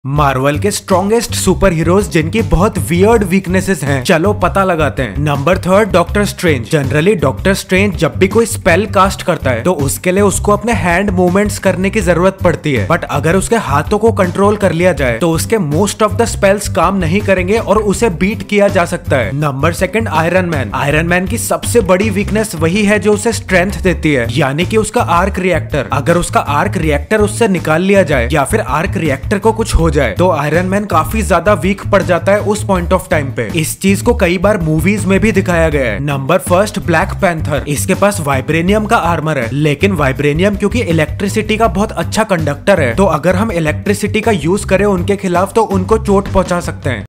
Marvel के strongest super heroes जिनकी बहुत वियर्ड वीकनेसेस हैं, चलो पता लगाते हैं। Number 3 Doctor Strange. Generally Doctor Strange जब भी कोई स्पेल कास्ट करता है तो उसके लिए उसको अपने हैंड मूवमेंट्स करने की जरूरत पड़ती है, बट अगर उसके हाथों को कंट्रोल कर लिया जाए तो उसके मोस्ट ऑफ द स्पेल्स काम नहीं करेंगे और उसे बीट किया जा सकता है। Number 2 Iron Man. Iron Man की सबसे बड़ी वीकनेस वही है जो उसे स्ट्रेंथ देती है, यानी कि उसका आर्क रिएक्टर। अगर उसका आर्क रिएक्टर उससे निकाल लिया जाए या फिर आर्क रिएक्टर को कुछ हो जाए तो आयरन मैन काफी ज्यादा वीक पड़ जाता है उस पॉइंट ऑफ टाइम पे। इस चीज को कई बार मूवीज में भी दिखाया गया है। Number 1 Black Panther. इसके पास वाइब्रेनियम का आर्मर है, लेकिन वाइब्रेनियम क्योंकि इलेक्ट्रिसिटी का बहुत अच्छा कंडक्टर है, तो अगर हम इलेक्ट्रिसिटी का यूज करें उनके खिलाफ तो उनको चोट पहुंचा सकते हैं।